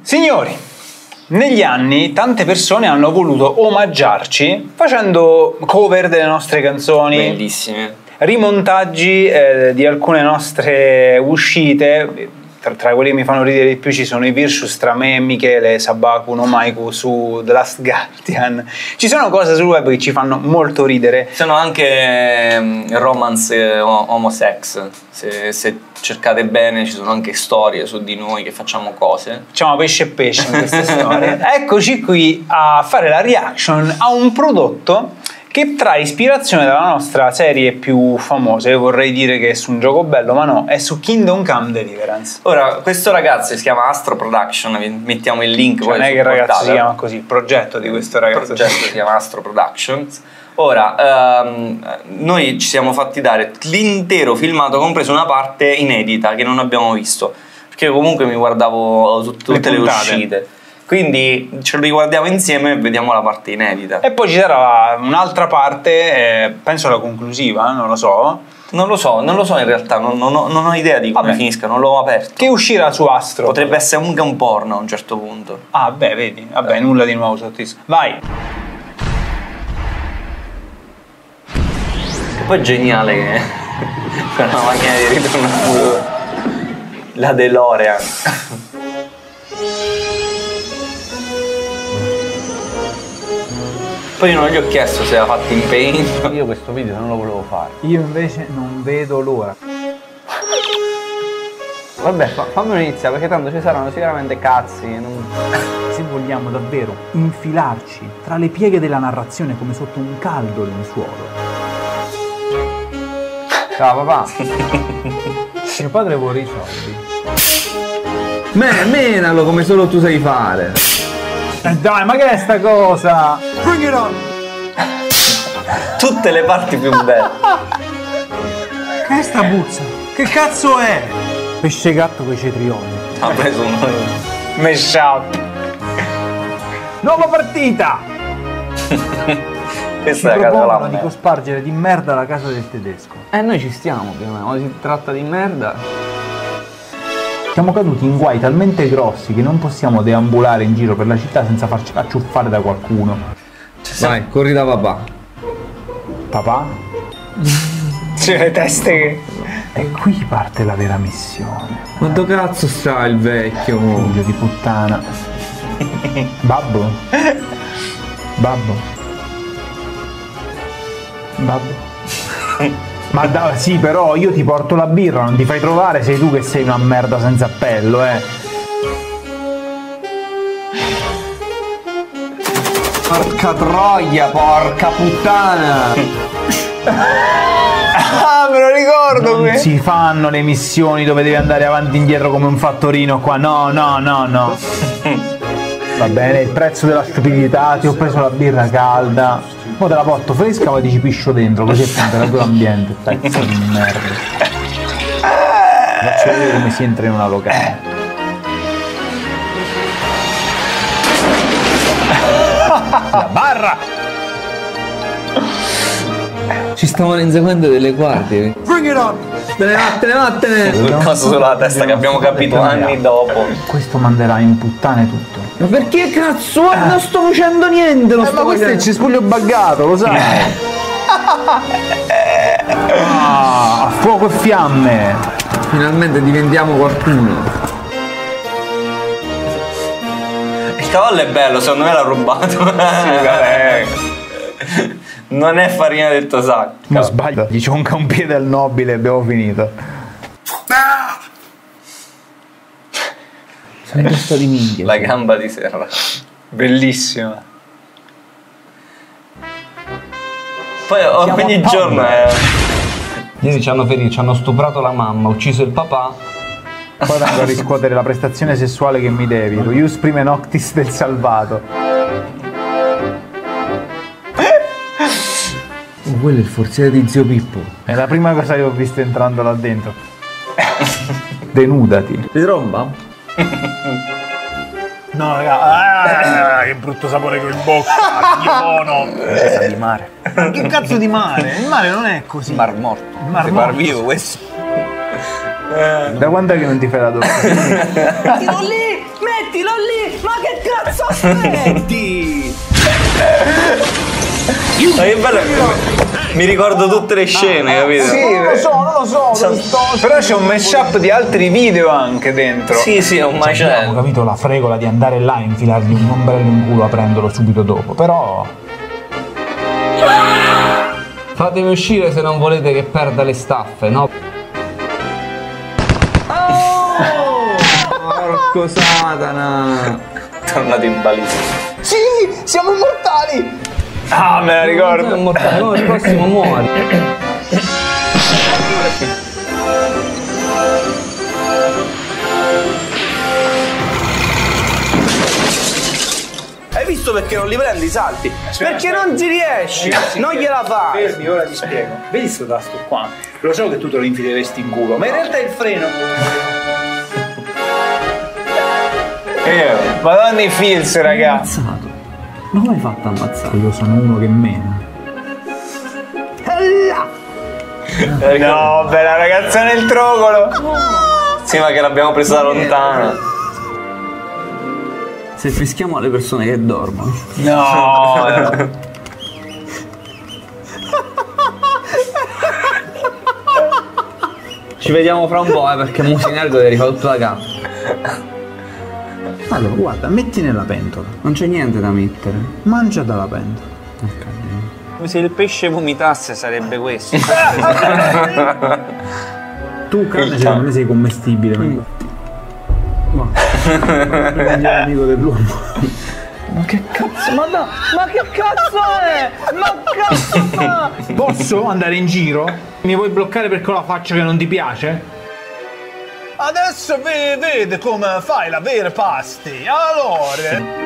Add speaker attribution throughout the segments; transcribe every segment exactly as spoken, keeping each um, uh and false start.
Speaker 1: Signori, negli anni tante persone hanno voluto omaggiarci facendo cover delle nostre canzoni.
Speaker 2: Bellissime.
Speaker 1: Rimontaggi eh, di alcune nostre uscite. Tra, tra quelli che mi fanno ridere di più ci sono i Virtus tra me e Michele Sabaku no Maiku su The Last Guardian. Ci sono cose sul web che ci fanno molto ridere.
Speaker 2: Ci sono anche um, romance eh, homosex. Se, se cercate bene ci sono anche storie su di noi che facciamo cose.
Speaker 1: Facciamo pesce e pesce in queste storie. Eccoci qui a fare la reaction a un prodotto che trae ispirazione dalla nostra serie più famosa. Io vorrei dire che è su un gioco bello, ma no, è su Kingdom Come Deliverance.
Speaker 2: Ora, questo ragazzo si chiama Astro Production, vi mettiamo il link.
Speaker 1: Cioè, non è che il ragazzo si chiama così, il progetto di questo ragazzo.
Speaker 2: Il progetto si chiama Astro Productions. Ora, ehm, noi ci siamo fatti dare l'intero filmato, compreso una parte inedita che non abbiamo visto, perché comunque mi guardavo tut tutte le, le uscite. Quindi ce lo riguardiamo insieme e vediamo la parte inedita.
Speaker 1: E poi ci sarà un'altra parte, eh, penso la conclusiva, non lo so.
Speaker 2: Non lo so, non lo so in realtà, non, non, ho, non ho idea di come Vabbè. finisca, non l'ho aperto.
Speaker 1: Che uscirà su Astro.
Speaker 2: Potrebbe essere anche un porno a un certo punto.
Speaker 1: Ah, beh, vedi, vabbè, eh. nulla di nuovo sotto disco. Vai!
Speaker 2: Che poi è geniale che è una macchina di ritorno al futuro. La DeLorean. Poi io non gli ho chiesto se aveva fatto in paint.
Speaker 3: Io questo video non lo volevo fare.
Speaker 1: Io invece non vedo l'ora.
Speaker 3: Vabbè, fa fammelo iniziare perché tanto ci saranno sicuramente cazzi. Non...
Speaker 4: Se vogliamo davvero infilarci tra le pieghe della narrazione come sotto un caldo lenzuolo.
Speaker 3: Ciao papà.
Speaker 4: Mio padre vuole i soldi.
Speaker 3: Me menalo come solo tu sai fare.
Speaker 4: Eh dai, ma che è sta cosa?
Speaker 3: Bring it on!
Speaker 2: Tutte le parti più belle.
Speaker 4: Che è sta buzza? Che cazzo è? Pesce gatto coi cetrioli.
Speaker 2: Ha preso un
Speaker 1: mashup.
Speaker 4: Nuova partita!
Speaker 2: Questa
Speaker 4: Ci
Speaker 2: è la casa
Speaker 4: propongono
Speaker 2: della
Speaker 4: di cospargere di merda la casa del tedesco.
Speaker 3: Eh noi ci stiamo più o meno, quando si tratta di merda.
Speaker 4: Siamo caduti in guai talmente grossi che non possiamo deambulare in giro per la città senza farci acciuffare da qualcuno.
Speaker 3: Vai, corri da papà.
Speaker 4: Papà?
Speaker 1: C'è le teste che...
Speaker 4: E qui parte la vera missione.
Speaker 3: Quanto cazzo sta il vecchio?
Speaker 4: Figlio di puttana. Babbo? Babbo? Babbo? Ma da, sì, però io ti porto la birra, non ti fai trovare, sei tu che sei una merda senza appello, eh.
Speaker 3: Porca troia, porca puttana!
Speaker 1: Ah, me lo ricordo!
Speaker 4: Non si fanno le missioni dove devi andare avanti e indietro come un fattorino qua, no, no, no, no. Va bene, il prezzo della stupidità, ti ho preso la birra calda. Poi te la porto fresca, poi ti ci piscio dentro, così è temperatura ambiente, pezzo di merda. Faccio vedere come si entra in una locale. La barra!
Speaker 3: Ci stavano inseguendo delle guardie.
Speaker 4: Bring it on!
Speaker 3: Vattene, vattene, vattene!
Speaker 2: Quel coso sulla testa che abbiamo capito anni dopo.
Speaker 4: Questo manderà in puttane tutto.
Speaker 3: Ma perché cazzo? Eh. Non sto facendo niente, non
Speaker 4: eh,
Speaker 3: sto
Speaker 4: ma questo
Speaker 3: facendo...
Speaker 4: è il cespuglio buggato, lo sai? Ah, a fuoco e fiamme!
Speaker 3: Finalmente diventiamo qualcuno.
Speaker 2: Il cavallo è bello, secondo me l'ha rubato. Sì, non è farina del tuo sacco.
Speaker 4: Non sbaglio, gli cionca un piede al nobile e abbiamo finito.
Speaker 3: Sei un testa di minchia.
Speaker 2: La gamba di Serra.
Speaker 1: Bellissima.
Speaker 2: Poi Siamo ogni giorno è...
Speaker 3: Ieri ci hanno ferito, ci hanno stuprato la mamma, ucciso il papà.
Speaker 4: Poi vengo a riscuotere la prestazione sessuale che mi devi. Lo ius prime noctis del salvato.
Speaker 3: Oh, quello è il forziere di zio Pippo.
Speaker 4: È la prima cosa che ho visto entrando là dentro. Denudati.
Speaker 3: Ti tromba?
Speaker 4: No, raga, ah, che brutto sapore con in bocca, Dio buono. Sa di mare. Ma che cazzo di mare? Il mare non è così.
Speaker 2: Il mar morto.
Speaker 4: Il mar
Speaker 2: morto. Mar vivo questo.
Speaker 4: Da quando è che non ti fai la doccia?
Speaker 5: Mettilo lì! mettilo lì! Ma che cazzo aspetti?
Speaker 2: Ma che bello, mi ricordo tutte le scene, capito?
Speaker 1: Sì,
Speaker 4: Non lo so, non lo so, non sto...
Speaker 1: però c'è un mashup di altri video anche dentro.
Speaker 2: Sì, sì, è un
Speaker 4: Abbiamo
Speaker 2: macello.
Speaker 4: capito la fregola di andare là e infilargli un ombrello in culo aprendolo subito dopo, però...
Speaker 3: Fatemi uscire se non volete che perda le staffe, no?
Speaker 5: Porco Satana!
Speaker 2: Tornato in balista.
Speaker 4: Sì, siamo immortali!
Speaker 1: Ah, me la
Speaker 3: Non è
Speaker 1: ricordo.
Speaker 3: mortale, no, il prossimo muore.
Speaker 5: Hai visto perché non li prendi i salti? Perché non ci riesci! Non gliela fai!
Speaker 1: Fermi, ora ti spiego. Vedi sto tasto qua? Lo so che tu te lo infileresti in culo, ma in realtà è il freno.
Speaker 2: Eh,
Speaker 1: Madonna i feels, raga.
Speaker 5: Ammazzato! Ma come hai fatto a ammazzare?
Speaker 4: Io sono uno che mena.
Speaker 1: No, bella ragazza nel trogolo.
Speaker 2: sì, ma che l'abbiamo presa da lontano.
Speaker 5: Se fischiamo alle persone che dormono.
Speaker 1: No.
Speaker 5: Ci vediamo fra un po', eh, perché Musinergo deve rifare tutta la gamma.
Speaker 4: Allora, guarda, metti nella pentola.
Speaker 5: Non c'è niente da mettere.
Speaker 4: Mangia dalla pentola.
Speaker 5: Se il pesce vomitasse sarebbe questo.
Speaker 4: Tu, carne, secondo me sei commestibile. Ma... Prendi l'amico dell'uomo.
Speaker 5: Ma che cazzo? Ma no! Ma che cazzo è? Ma cazzo fa?
Speaker 4: Posso andare in giro? Mi vuoi bloccare perché ho la faccia che non ti piace? Adesso vede come fai la vera pasti. Allora...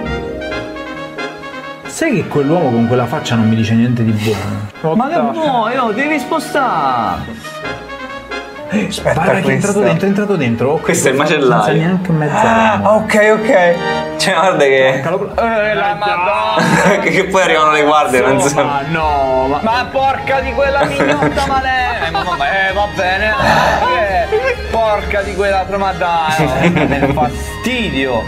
Speaker 4: Sai che quell'uomo con quella faccia non mi dice niente di buono?
Speaker 5: Ma che vuoi? Oh, devi spostare!
Speaker 1: Aspetta,
Speaker 4: Guarda che è entrato
Speaker 1: questo.
Speaker 4: dentro, è entrato dentro. Ok,
Speaker 2: Questo è il
Speaker 4: senza
Speaker 2: macellaio.
Speaker 4: neanche mezza
Speaker 1: Ah,
Speaker 4: ramo.
Speaker 1: ok, ok.
Speaker 2: Cioè, guarda che.
Speaker 5: Eh, la madonna!
Speaker 2: che poi arrivano le guardie, non so.
Speaker 4: Ma no, ma...
Speaker 5: Ma porca di quella mignotta male! Eh, ma, ma- eh, va bene! Eh, porca di quell'altro, ma dai! Che fastidio!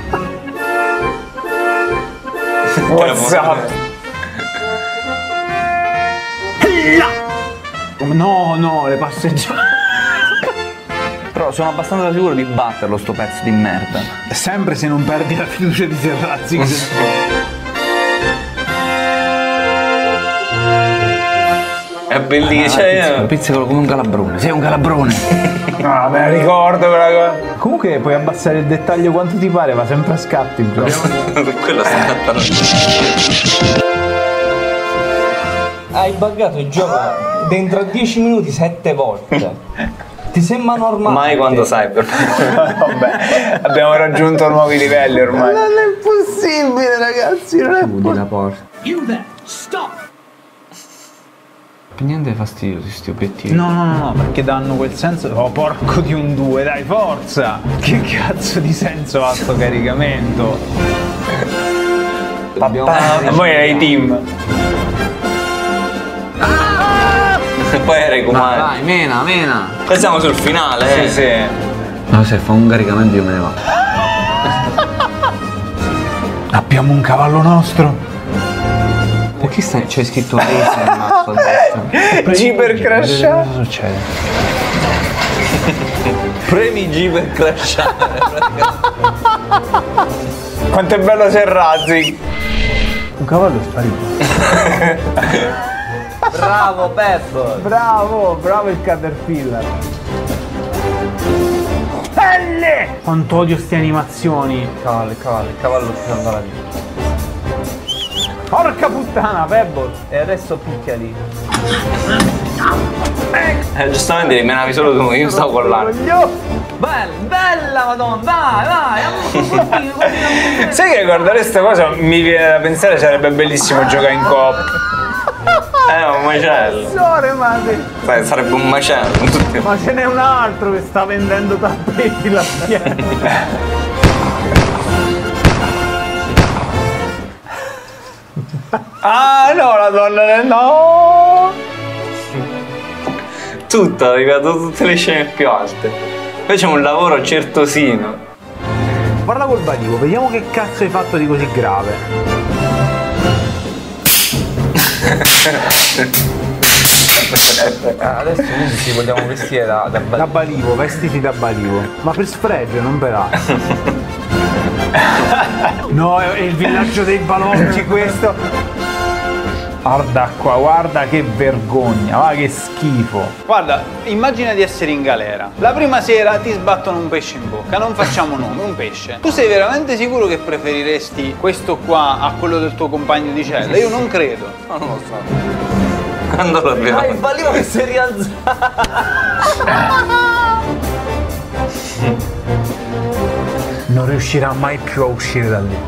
Speaker 1: WhatsApp.
Speaker 4: No, no, le passeggiate.
Speaker 5: Però sono abbastanza sicuro di batterlo sto pezzo di merda.
Speaker 4: Sempre se non perdi la fiducia di Serrazzi. che se-
Speaker 2: È bellissimo. Cioè,
Speaker 5: Pizzicalo come un calabrone. Sei un calabrone!
Speaker 1: No, me la ricordo quella cosa.
Speaker 4: Comunque puoi abbassare il dettaglio quanto ti pare, va sempre a scatti il gioco.
Speaker 2: quello sta cattando.
Speaker 3: Hai buggato il gioco dentro a dieci minuti sette volte. Ti sembra normale?
Speaker 2: Mai quando cyber.
Speaker 1: Vabbè, abbiamo raggiunto nuovi livelli ormai.
Speaker 4: Non è possibile, ragazzi, non è
Speaker 5: Chiudi la porta.
Speaker 1: Stop.
Speaker 5: Per niente fastidiosi sti obiettivi.
Speaker 4: No, no, no, no, perché danno quel senso. Oh, porco di un due, dai, forza! Che cazzo di senso ha sto caricamento?
Speaker 1: Papà, e poi era i team.
Speaker 2: Poi era i
Speaker 5: Ma
Speaker 2: comandi.
Speaker 5: dai, mena, mena!
Speaker 2: Poi siamo sul finale,
Speaker 1: Sì,
Speaker 2: eh.
Speaker 1: sì.
Speaker 5: No, se fa un caricamento io me ne vado.
Speaker 4: Abbiamo un cavallo nostro.
Speaker 5: Perché stai, c'è scritto racing a destra?
Speaker 1: G per crashare.
Speaker 4: Cosa succede?
Speaker 2: Premi G per crashare.
Speaker 1: Quanto è bello Serrazzi.
Speaker 4: Un cavallo è sparito.
Speaker 5: Bravo Pep!
Speaker 4: Bravo, bravo il Caterpillar. Pelle! Quanto odio ste animazioni.
Speaker 5: Cavale, cavale, il cavallo si salva la vita.
Speaker 4: Porca puttana, Pebble.
Speaker 5: E adesso picchia lì.
Speaker 2: Eh, giustamente li menavi solo tu, io stavo con l'arco.
Speaker 5: Bella, bella madonna, dai, dai! Continua, continua.
Speaker 1: Sai che guardare questa cosa mi viene da pensare sarebbe bellissimo giocare in coop.
Speaker 2: Eh, un macello.
Speaker 4: Sore, madre.
Speaker 2: Sai, sarebbe un macello. Tutti-
Speaker 4: Ma ce n'è un altro che sta vendendo tappeti là fiera.
Speaker 1: Ah no, la donna del no.
Speaker 2: Tutto, ho arrivato tutte le scene più alte. Poi c'è un lavoro certosino.
Speaker 4: parla col Balivo, vediamo che cazzo hai fatto di così grave.
Speaker 3: Adesso quindi ci vogliamo vestire da, da Balivo.
Speaker 4: Da Balivo, vestiti da Balivo. Ma per sfregio, non per altro. No, è il villaggio dei balocchi questo. Guarda qua, guarda che vergogna, guarda che schifo.
Speaker 1: Guarda, immagina di essere in galera. La prima sera ti sbattono un pesce in bocca, non facciamo nome, un pesce. Tu sei veramente sicuro che preferiresti questo qua a quello del tuo compagno di cella? Io non credo.
Speaker 2: No, non lo so. Quando lo abbiamo?
Speaker 3: Ah, il Balivo che si è rialzato.
Speaker 4: Non riuscirà mai più a uscire da lì.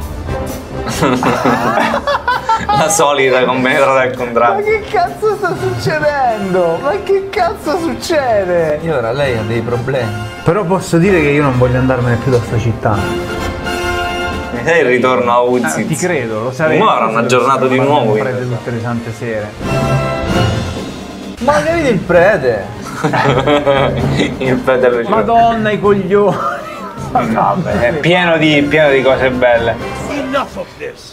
Speaker 2: La solita commedia del contrario.
Speaker 4: Ma che cazzo sta succedendo? Ma che cazzo succede?
Speaker 3: E ora lei ha dei problemi.
Speaker 4: Però posso dire che io non voglio andarmene più da sta città.
Speaker 2: Mi sai il ritorno a Uziz?
Speaker 4: Eh, ti credo, lo sarei.
Speaker 2: Mo avranno aggiornato di nuovo.
Speaker 4: Il prete tutte le sante sere.
Speaker 3: Ma vedi il prete?
Speaker 2: Il prete lo
Speaker 4: Madonna i coglioni.
Speaker 1: Vabbè, è pieno di, pieno di cose belle.
Speaker 6: Enough of this.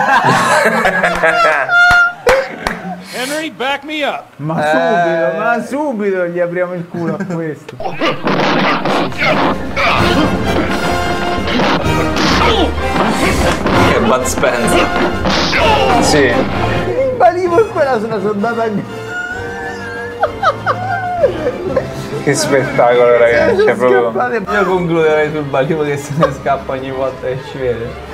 Speaker 6: Henry, back me up.
Speaker 4: Ma subito, ma subito gli apriamo il culo a questo.
Speaker 2: Che Bud Spencer.
Speaker 1: Sì.
Speaker 4: Il Balivo e quella sono soldata anche.
Speaker 1: Che spettacolo, ragazzi. Cioè, proprio...
Speaker 3: Io concluderei sul Balivo che se ne scappa ogni volta che ci vede.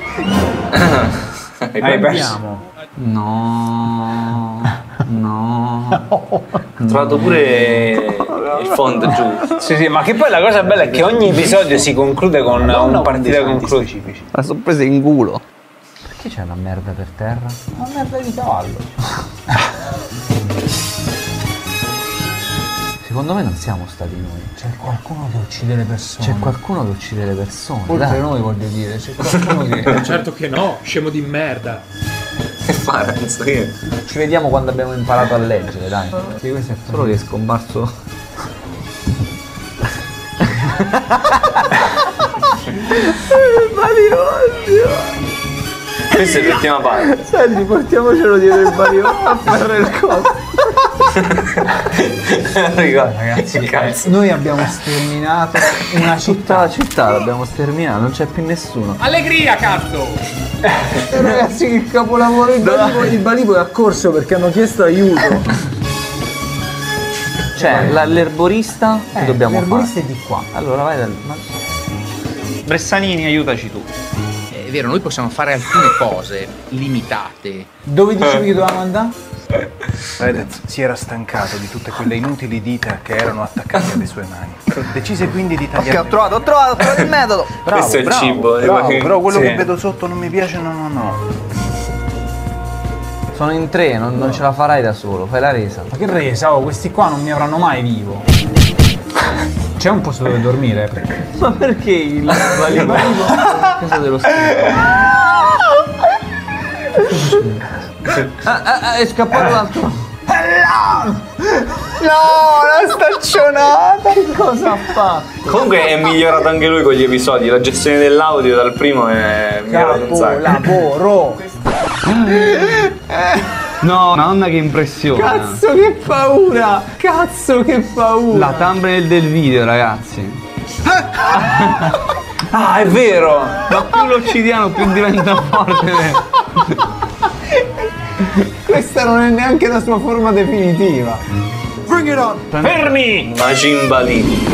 Speaker 1: Hai perso.
Speaker 4: Andiamo.
Speaker 2: No. No. Ho trovato pure il font giusto.
Speaker 1: Sì, sì, ma che poi la cosa bella è che ogni episodio si conclude con un partita conclusiva.
Speaker 3: La sono presa in culo. Perché c'è una merda per terra? Una merda di cavallo. Secondo me non siamo stati noi.
Speaker 4: C'è qualcuno che uccide le persone.
Speaker 3: C'è qualcuno che uccide le persone.
Speaker 4: Oltre
Speaker 3: Dai.
Speaker 4: noi, voglio dire, c'è qualcuno che.
Speaker 6: Certo che no, scemo di merda.
Speaker 2: Che fa Renzo? Che?
Speaker 3: Ci vediamo quando abbiamo imparato a leggere, dai.
Speaker 4: Sì, questo è
Speaker 3: Solo che è scomparso.
Speaker 2: Questa è l'ultima parte.
Speaker 3: Senti, portiamocelo dietro il Balivo a fare il coso.
Speaker 2: Ricorda,
Speaker 4: Ragazzi,
Speaker 2: che cazzo.
Speaker 4: noi abbiamo sterminato una
Speaker 3: Tutta
Speaker 4: città.
Speaker 3: la città l'abbiamo sterminata, non c'è più nessuno.
Speaker 6: Allegria, cazzo!
Speaker 4: Ragazzi, che capolavoro! Il Balivo, il Balivo è accorso perché hanno chiesto aiuto.
Speaker 3: Cioè, la- l'erborista che
Speaker 4: Eh,
Speaker 3: dobbiamo
Speaker 4: l'erborista
Speaker 3: fare?
Speaker 4: è di qua.
Speaker 3: Allora vai dal. Ma...
Speaker 2: Bressanini, aiutaci tu.
Speaker 5: È vero, noi possiamo fare alcune cose limitate.
Speaker 4: Dove dicevi che dovevamo andare?
Speaker 7: Fedez si era stancato di tutte quelle inutili dita che erano attaccate alle sue mani. Decise quindi di tagliare.
Speaker 3: Ok, ho trovato, ho trovato, ho trovato il metodo!
Speaker 7: Bravo,
Speaker 2: Questo è il
Speaker 7: bravo,
Speaker 2: cibo, eh,
Speaker 7: bravo,
Speaker 2: quelli-
Speaker 7: però quello
Speaker 2: sì.
Speaker 7: che vedo sotto non mi piace, no, no, no.
Speaker 3: Sono in tre, non, non ce la farai da solo, fai la resa.
Speaker 4: Ma che resa? Oh, questi qua non mi avranno mai vivo. C'è un posto dove dormire?
Speaker 3: Ma perché il Balivo? Cosa dello schifo? Ah, ah, ah, è scappato l'altro!
Speaker 1: No, la staccionata!
Speaker 3: Che cosa ha fatto?
Speaker 2: Comunque è migliorato anche lui con gli episodi. La gestione dell'audio dal primo è migliorata un sacco.
Speaker 4: Capolavoro!
Speaker 3: No, madonna che impressione!
Speaker 4: Cazzo che paura! Cazzo che paura!
Speaker 3: La thumbnail del video, ragazzi.
Speaker 1: Ah, è vero!
Speaker 3: Ma più lo uccidiamo, più diventa forte.
Speaker 4: Questa non è neanche la sua forma definitiva.
Speaker 1: Fermi!
Speaker 2: Macimbalini.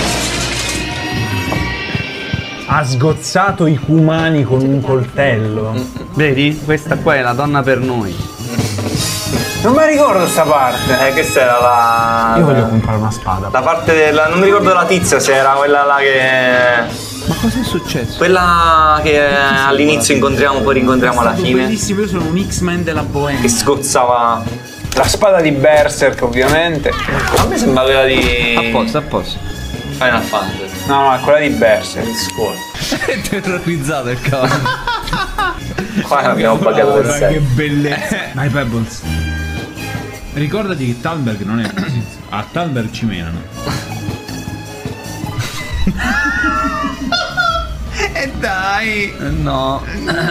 Speaker 4: Ha sgozzato i cumani con un coltello.
Speaker 3: Vedi? Questa qua è la donna per noi.
Speaker 1: Non mi ricordo sta parte.
Speaker 2: Eh, questa era la.
Speaker 4: Io voglio comprare una spada.
Speaker 2: La parte della. Non mi ricordo la tizia se era quella là che.
Speaker 3: Ma cosa è successo?
Speaker 2: Quella che all'inizio incontriamo, poi rincontriamo alla fine.
Speaker 4: Bellissimo, io sono un X-Men della Bohemia.
Speaker 2: Che sgozzava.
Speaker 1: La spada di Berserk, ovviamente.
Speaker 2: A me sembra quella di.
Speaker 3: A posto, a posto.
Speaker 2: Final Fantasy.
Speaker 1: No, no, è quella di Berserk.
Speaker 2: Di scuola.
Speaker 3: È terrorizzato il cavallo.
Speaker 2: Qua l'abbiamo pagato per sé.
Speaker 8: bellezza. Dai Pebbles. Ricordati che Talberg non è così. A Talberg ci menano.
Speaker 4: È
Speaker 8: Dai.
Speaker 3: No.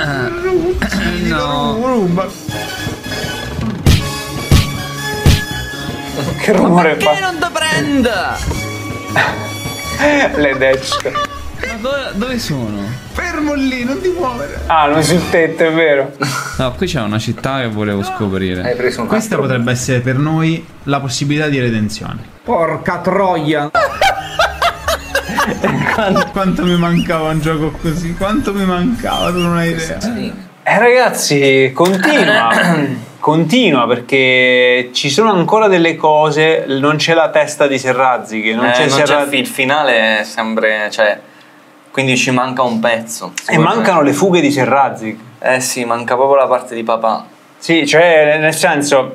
Speaker 8: No. Ruba.
Speaker 1: Che rumore fa?
Speaker 3: Che non ti prenda?
Speaker 1: Le Dutch.
Speaker 3: Ma dove, dove sono?
Speaker 8: Fermo lì, non ti muovere.
Speaker 1: Ah, non sul tetto, è vero.
Speaker 8: No, qui c'è una città che volevo scoprire.
Speaker 2: Hai preso un
Speaker 8: Questa potrebbe essere per noi la possibilità di redenzione.
Speaker 3: Porca troia.
Speaker 8: quanto, quanto mi mancava un gioco così? Quanto mi mancava? Tu non hai idea.
Speaker 1: Eh ragazzi, continua. Continua perché ci sono ancora delle cose. Non c'è la testa di Serrazzi. Che non
Speaker 2: Eh,
Speaker 1: c'è
Speaker 2: non c'è
Speaker 1: Serrazzi.
Speaker 2: il finale, è sempre. Cioè, quindi ci manca un pezzo.
Speaker 1: E mancano le fughe di Serrazzi.
Speaker 2: Eh sì, manca proprio la parte di papà.
Speaker 1: Sì, cioè, nel senso.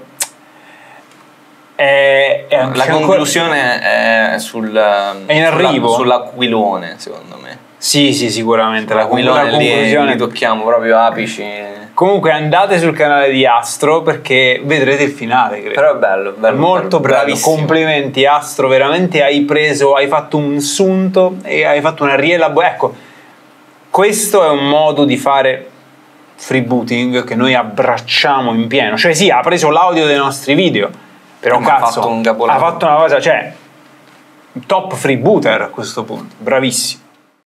Speaker 1: È, è
Speaker 2: La
Speaker 1: c'è
Speaker 2: conclusione è sul.
Speaker 1: È in arrivo?
Speaker 2: sulla- Sull'aquilone, secondo me.
Speaker 1: Sì, sì, sicuramente. La, la
Speaker 2: L'aquilone lì,
Speaker 1: conclusione.
Speaker 2: lì tocchiamo proprio apici.
Speaker 1: Comunque andate sul canale di Astro perché vedrete il finale, credo.
Speaker 2: Però è bello, bello.
Speaker 1: Molto
Speaker 2: bello,
Speaker 1: bravo,
Speaker 2: bravissimo.
Speaker 1: complimenti Astro, veramente hai preso, hai fatto un sunto e hai fatto una rielaborazione. Ecco, questo è un modo di fare freebooting che noi abbracciamo in pieno. Cioè sì, ha preso l'audio dei nostri video, però
Speaker 2: Ma ha
Speaker 1: cazzo,
Speaker 2: fatto un capolavoro.
Speaker 1: ha fatto una cosa, cioè, top freebooter a questo punto, bravissimo.